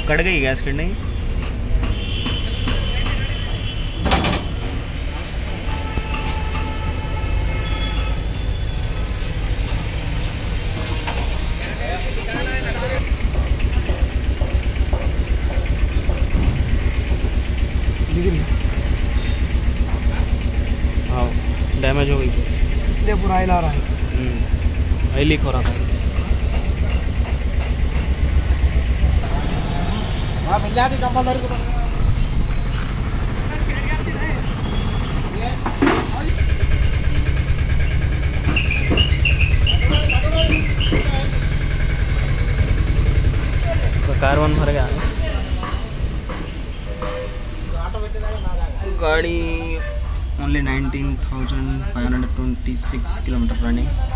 Cut गई gas cut नहीं। हाँ डैमेज हो गई इसलिए पूरा ऑयल आ रहा है। ऑयल लीक हो रहा था। हाँ मिल जाती कंपलसरी को। तो कार्बन भर गया गाड़ी। Only 19,526 kilometre running.